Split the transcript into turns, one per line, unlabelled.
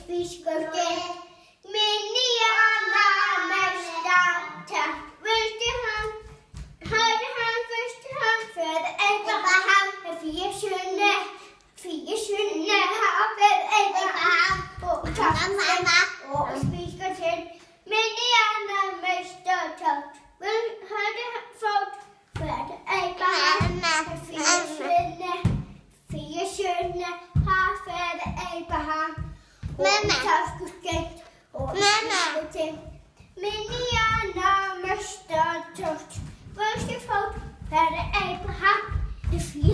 spidskorten. Miniana mästaren, förste han, hörde han först han födde Abraham. Fyra söner han födde Abraham. Och tappade och spidskorten. Miniana mästaren, hörde han fått födde Abraham. Fyra söner han födde Abraham. Miniana mästaren, först fått födde Abraham.